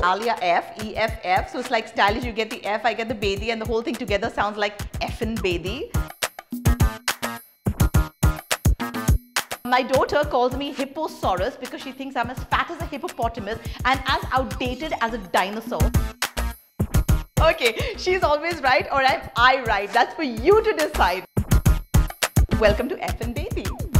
Aalia Eff, EFF. So it's like stylish, you get the F, I get the Bedi, and the whole thing together sounds like effin' Bedi. My daughter calls me Hipposaurus because she thinks I'm as fat as a hippopotamus and as outdated as a dinosaur. Okay, she's always right or am I right? That's for you to decide. Welcome to Effin' Bedi.